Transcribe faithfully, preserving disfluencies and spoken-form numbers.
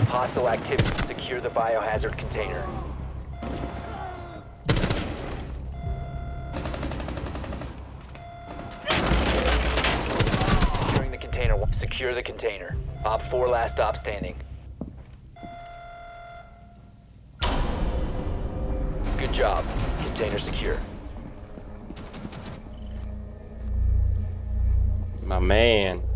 Hostile activity. Secure the biohazard container. Securing the container. Secure the container. Op four last stop standing. Good job. Container secure. My man.